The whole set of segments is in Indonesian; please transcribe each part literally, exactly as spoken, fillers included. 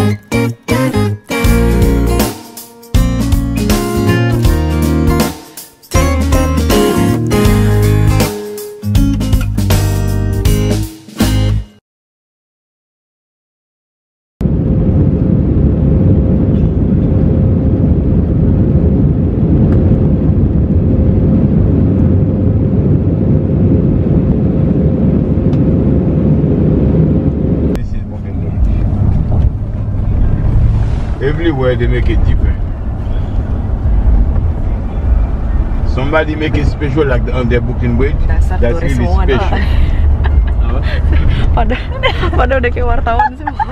Everywhere they make it different. Somebody make it special like the, on their Brooklyn Bridge. Dasar That's really special. pada pada udah kayak wartawan semua.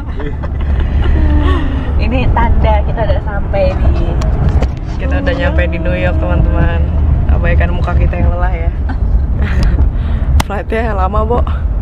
Ini tanda kita udah sampai di kita udah nyampe di New York, teman-teman. Abaikan muka kita yang lelah ya. Flightnya lama, Bo.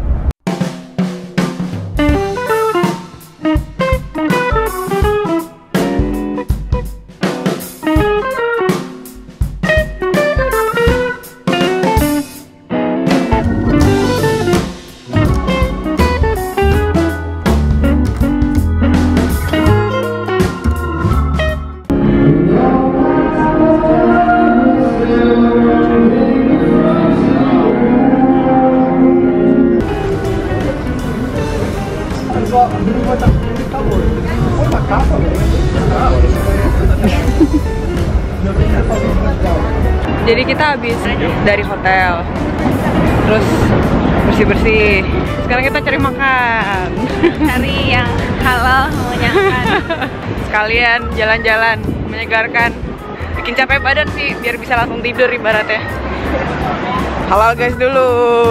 Jadi kita habis dari hotel, terus bersih-bersih. Sekarang kita cari makan, cari yang halal, mengenyangkan. Sekalian jalan-jalan, menyegarkan, bikin capek badan sih, biar bisa langsung tidur ibaratnya. Halal guys dulu.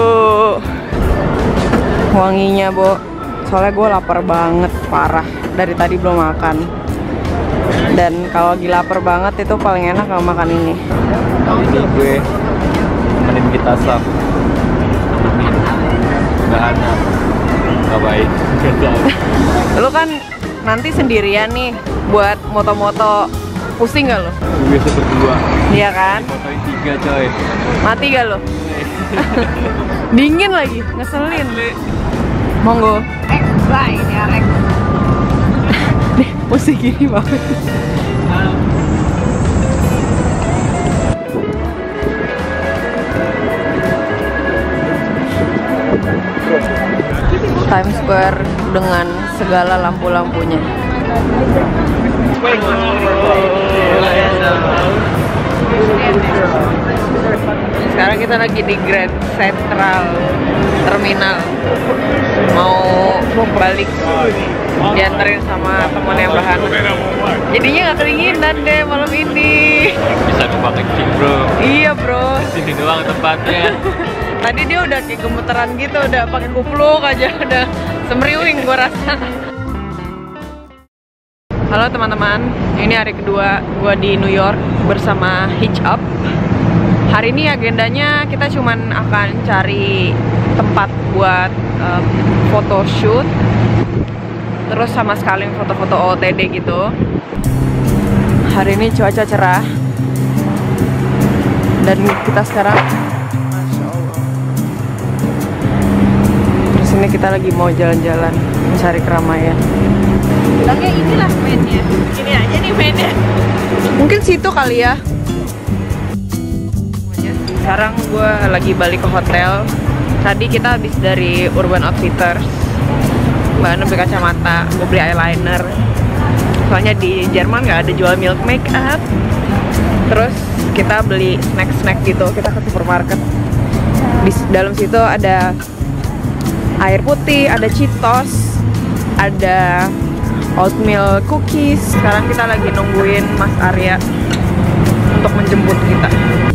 Wanginya, Bo. Soalnya gue lapar banget, parah. Dari tadi belum makan. Dan kalau lagi lapar banget itu paling enak kalau makan ini. Ini gue temenin kita Sam. Gak ada. Gak baik. Lu kan nanti sendirian nih buat moto-moto, pusing gak lo? Gue biasa berdua. Iya kan? Fotoin tiga coy. Mati gak lo? Dingin lagi, ngeselin. Monggo. X bye ya X. Nih, pusing gini banget. Times Square dengan segala lampu-lampunya. Sekarang kita lagi di Grand Central Terminal, mau balik, dianterin sama teman yang bahan. Jadinya nggak kedinginan deh malam ini. Bisa numpang kecil bro. Iya bro. Sini doang tempatnya. Tadi dia udah kayak gemeteran gitu, udah pakai kupluk aja, udah semriwing gua rasa. Halo teman-teman, ini hari kedua gua di New York bersama Hitch Up. Hari ini agendanya kita cuman akan cari tempat buat um, photoshoot, terus sama sekali foto-foto O O T D gitu. Hari ini cuaca cerah dan kita sekarang, Masya Allah, terus ini kita lagi mau jalan-jalan mencari keramaian. Bilangnya inilah mainnya, ini aja nih mainnya. Mungkin situ kali ya. Sekarang gue lagi balik ke hotel. Tadi kita habis dari Urban Outfitters, Mbak Anu beli kacamata, gue beli eyeliner. Soalnya di Jerman nggak ada jual milk makeup. Terus kita beli snack-snack gitu. Kita ke supermarket. Di dalam situ ada air putih, ada Cheetos, ada oatmeal cookies. Sekarang kita lagi nungguin Mas Arya untuk menjemput kita.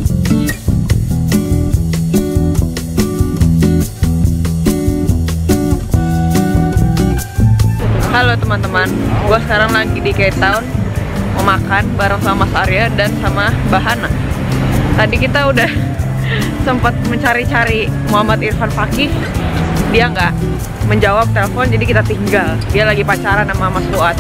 Halo teman-teman, gue sekarang lagi di Cape Town, mau makan bareng sama Mas Arya dan sama Bahana. Tadi kita udah sempat mencari-cari Muhammad Irfan Fakih, dia nggak menjawab telepon, jadi kita tinggal. Dia lagi pacaran sama Mas Fuad.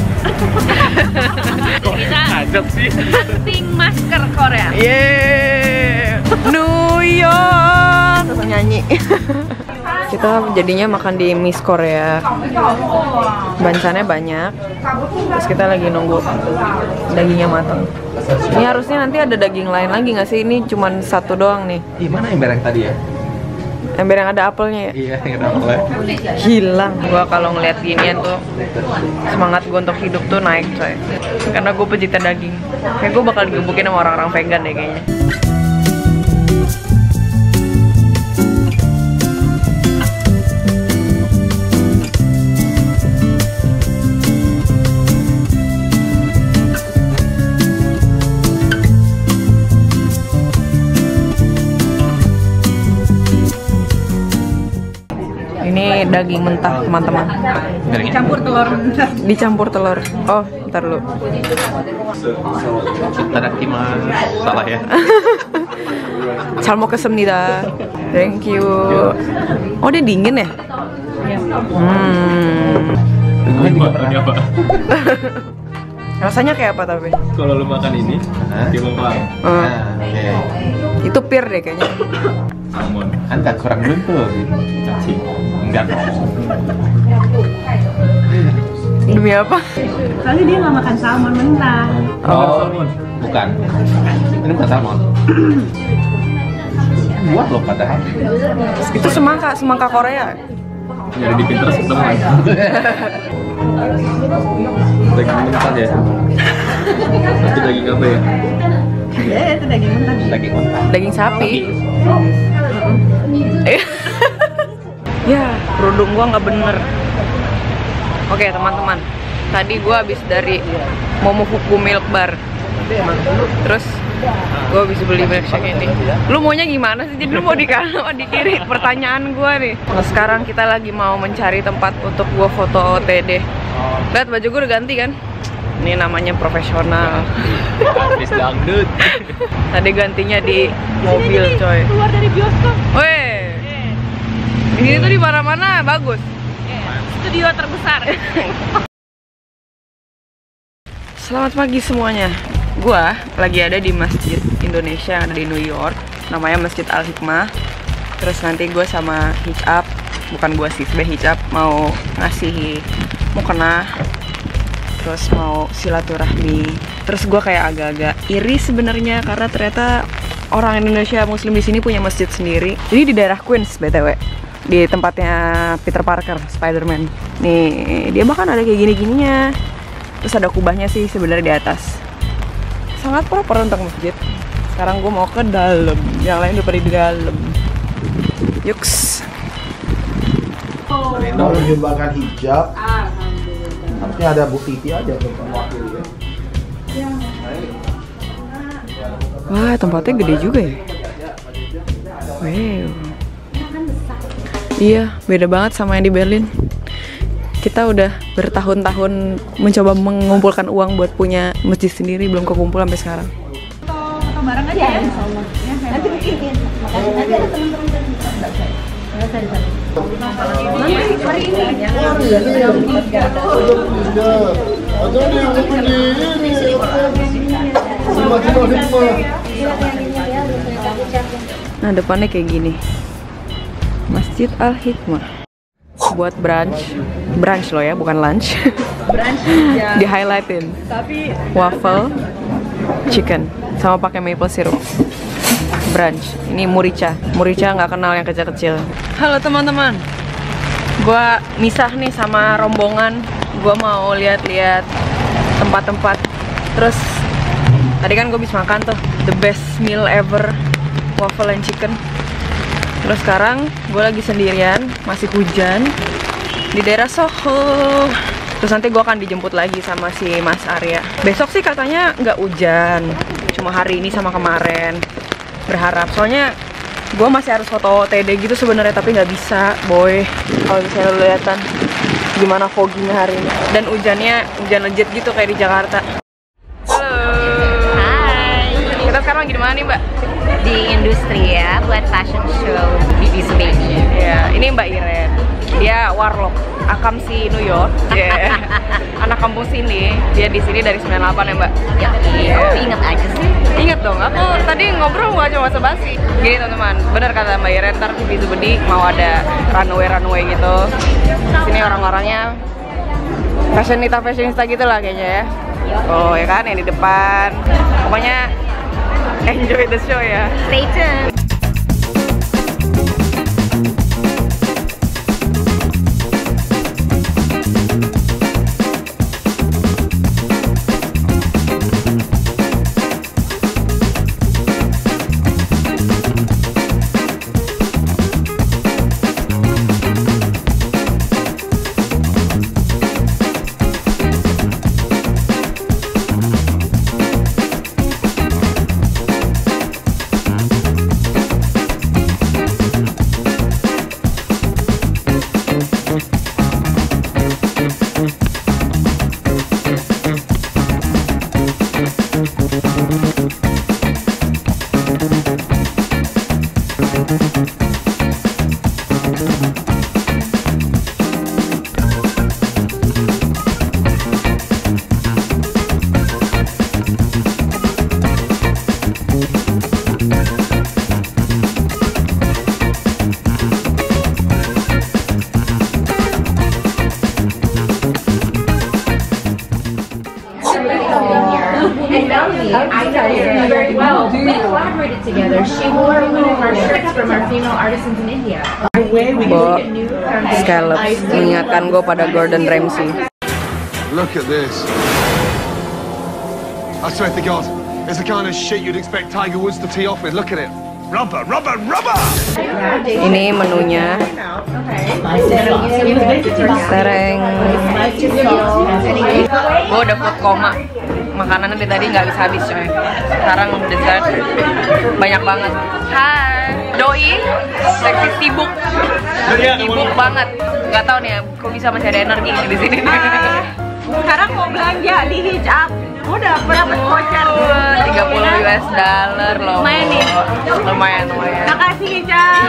Kita Ajak sih. hunting masker Korea. Yeay, New York nyanyi. Kita jadinya makan di Miss Korea. Bancannya banyak. Terus kita lagi nunggu dagingnya matang. Ini harusnya nanti ada daging lain lagi nggak sih? Ini cuma satu doang nih. Gimana ember yang tadi ya? Ember yang ada apelnya ya? Iya, yang ada apelnya. Hilang. Gua kalau ngeliat ginian tuh semangat gue untuk hidup tuh naik coy. Karena gue pecinta daging. Kayak gue bakal digebukin sama orang-orang vegan deh kayaknya. Ini daging mentah teman-teman. Dicampur telur mentah. Dicampur telur. Oh, ntar dulu. Tadakimasu. Salah ya. 잘 먹겠습니다. Thank you. Oh, dia dingin ya? Hmm. Ini apa? Rasanya kayak apa tapi? Kalau lu makan ini, dia bang. Hmm. Oke. Itu pir deh kayaknya. Salmon. Anda kurang beruntung. Cacing. Enggak. Demi apa? Soalnya dia nggak makan salmon mentah. Oh, bukan. Ini bukan salmon. Buat loh padahal. Itu semangka, semangka Korea. Nyari di Pinterest teman. Daging mentah ya. Nanti daging apa ya? Ya, itu daging mentah. Daging mentah. Daging sapi. Ya, kerudung gua nggak bener. Oke teman-teman, tadi gua habis dari Momofuku Milk Bar. Terus gua habis beli milkshake ini. Lu maunya gimana sih? Jadi lu mau di kanan atau di kiri? Pertanyaan gua nih. Nah, sekarang kita lagi mau mencari tempat untuk gua foto O T D. Lihat baju gua udah ganti kan? Ini namanya profesional. Artis dangdut. Tadi gantinya di mobil coy. Keluar dari bioskop. Weh. Ini tuh di mana-mana bagus. Studio terbesar. Selamat pagi semuanya. Gua lagi ada di Masjid Indonesia yang ada di New York. Namanya Masjid Al-Hikmah. Terus nanti gue sama Hijab, bukan gue sih, sebenernya Hijab mau ngasih mukena. Terus mau silaturahmi. Terus gue kayak agak-agak iri sebenarnya karena ternyata orang Indonesia Muslim di sini punya masjid sendiri. Jadi di daerah Queens B T W. Di tempatnya Peter Parker, Spider-Man. Nih, dia bahkan ada kayak gini-gininya. Terus ada kubahnya sih sebenarnya di atas. Sangat proper untuk masjid. Sekarang gue mau ke dalam. Yang lain udah pada di dalam. Yuks. Kalau menyumbangkan hijab, artinya ada Bu Titi aja untuk mewakili ya. Wah, tempatnya gede juga ya. Wow. Iya, beda banget sama yang di Berlin. Kita udah bertahun-tahun mencoba mengumpulkan uang buat punya masjid sendiri, belum kekumpul sampai sekarang. Foto bareng aja ya. Nanti bikinin. Makasih nanti ada teman-teman dari Nah, depannya kayak gini. Masjid Al-Hikmah. Buat brunch. Brunch loh ya, bukan lunch. brunch ya. Di highlightin. Tapi Waffle, chicken, sama pakai maple syrup. Brunch. Ini murica. Murica nggak kenal yang kecil-kecil. Halo teman-teman. Gua misah nih sama rombongan. Gua mau lihat-lihat tempat-tempat. Terus tadi kan gue bisa makan tuh the best meal ever, waffle and chicken. Terus sekarang gue lagi sendirian, masih hujan di daerah Soho. Terus nanti gue akan dijemput lagi sama si Mas Arya. Besok sih katanya nggak hujan, cuma hari ini sama kemarin. Berharap, soalnya gue masih harus foto O T D gitu sebenarnya, tapi nggak bisa, boy. Kalau misalnya lo liatan gimana foggy-nya hari ini. Dan hujannya hujan legit gitu kayak di Jakarta. Halo. hai. Kita sekarang lagi di mana nih, Mbak? Di industri ya, buat fashion show B B Space. Ya, ini Mbak Iren. Dia warlock, akam si New York. Yeah. Anak kampung sini, dia di sini dari sembilan delapan ya mbak. Ya, iya. Oh, ingat aja sih. Ingat dong, aku tadi ngobrol gak cuma basa-basi. Gini teman-teman, bener kata Mbak Iren, ntar di Zubedi mau ada runway-runway gitu. Sini orang-orangnya fashionista fashionista gitu lah kayaknya ya. Oh ya kan, yang di depan. Pokoknya enjoy the show ya. Stay tuned. I know her very well. We collaborated together. She wore one of our shirts from our female artisans in India. Bo, scallops mengingatkan gue pada Gordon Ramsay. Look at this. I swear to God, it's the kind of shit you'd expect Tiger Woods to tee off with. Look at it. Rubber, rubber, rubber! Ini menunya. Sereng. Gue udah food koma. Makanannya dari tadi nggak habis habis coy. Sekarang dessert banyak banget. Hai, doi, seksi sibuk, sibuk banget. Gak tau nih, kok bisa masih ada energi di sini. Sekarang mau belanja di hijab. Udah dapat voucher tiga puluh U S dollar loh. Lumayan nih. Lumayan, lumayan. Makasih hijab.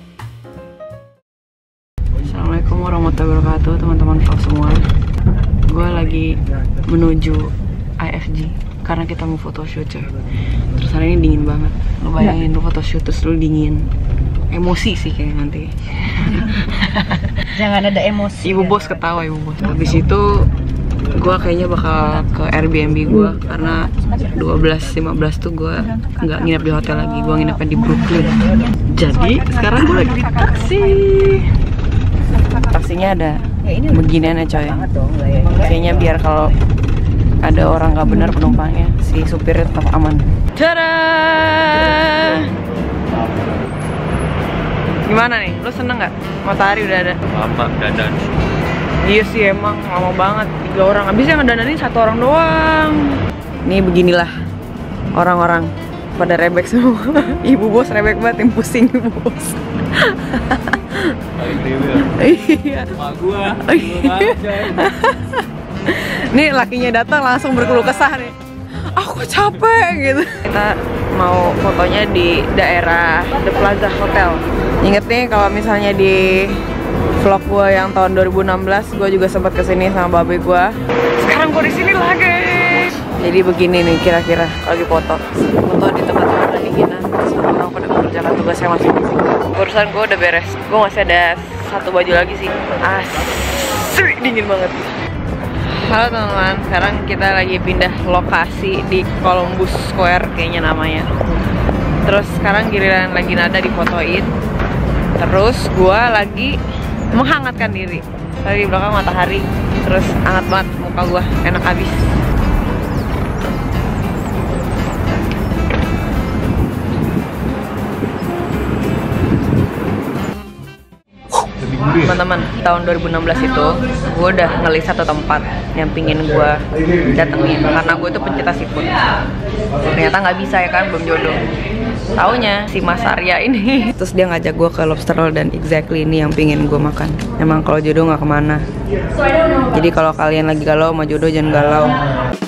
Assalamualaikum warahmatullahi wabarakatuh teman-teman vlog semua. Gue lagi menuju I F G karena kita mau photoshoot coy. Terus hari ini dingin banget. Lo bayangin lo photoshoot terus lo dingin. Emosi sih kayak nanti. Jangan ada emosi. Ibu bos ketawa ibu bos. Habis itu gue kayaknya bakal ke Airbnb gue karena dua belas lima belas tuh gue nggak nginep di hotel lagi. Gue nginepnya di Brooklyn. Jadi sekarang gue lagi di taksi. Taksinya ada beginian ya coy. Kayaknya biar kalau ada orang nggak benar penumpangnya, si supirnya tetap aman. Tada! Gimana nih? Lu seneng nggak? Matahari udah ada. Lama dandan. Iya sih emang lama banget, tiga orang. Habis yang ngedananin satu orang doang. Nih beginilah orang-orang pada rebek semua. Ibu bos rebek banget, yang pusing ibu bos. Iya. Mak gua. Nih lakinya datang langsung berkeluh kesah nih. Aku capek gitu. Kita mau fotonya di daerah The Plaza Hotel. Ingat nih kalau misalnya di vlog gue yang tahun dua ribu enam belas, gue juga sempat kesini sama babe gue. Sekarang gue di sini lagi. Jadi begini nih kira-kira lagi foto. Foto di tempat-tempat pendinginan. Semua orang pada mengerjakan tugasnya masing-masing. Urusan gue udah beres. Gue masih ada satu baju lagi sih. Asli dingin banget. Halo teman-teman, sekarang kita lagi pindah lokasi di Columbus Square kayaknya namanya. Terus sekarang giliran lagi Nada difotoin. Terus gue lagi menghangatkan diri. Tadi di belakang matahari, terus hangat banget muka gue, enak abis. Teman-teman, tahun dua ribu enam belas itu gue udah ngelis satu tempat yang pingin gue datengin karena gue tuh pencinta seafood. Ternyata nggak bisa ya kan, belum jodoh. Taunya si Mas Arya ini terus dia ngajak gue ke lobster roll dan exactly ini yang pingin gue makan. Emang kalau jodoh nggak kemana. Jadi kalau kalian lagi galau sama jodoh jangan galau.